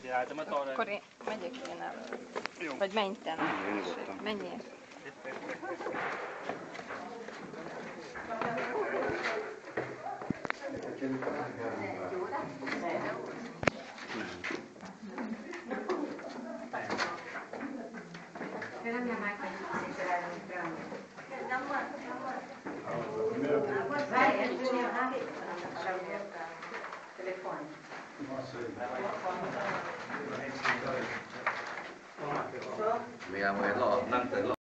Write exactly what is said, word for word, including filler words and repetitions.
irányítom, mert arra... Akkor én megyek én el. Jó. Vagy menj te. Én nyugodtan. Menjél. Mi amo el